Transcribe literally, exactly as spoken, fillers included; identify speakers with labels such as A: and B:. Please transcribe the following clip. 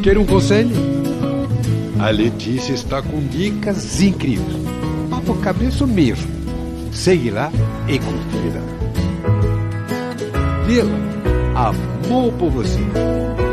A: Quer um conselho? A Letícia está com dicas incríveis. Papo cabeça mesmo. Segue lá e confira. Ela amou por você.